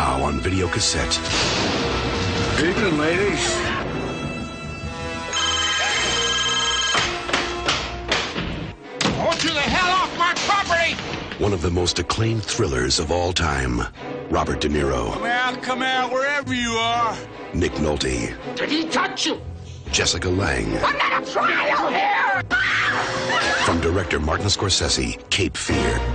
now on video cassette. Evening, ladies. I want you the hell off my property! One of the most acclaimed thrillers of all time. Robert De Niro. Come out, wherever you are. Nick Nolte. Did he touch you? Jessica Lange. I'm not a trial here! From director Martin Scorsese, Cape Fear.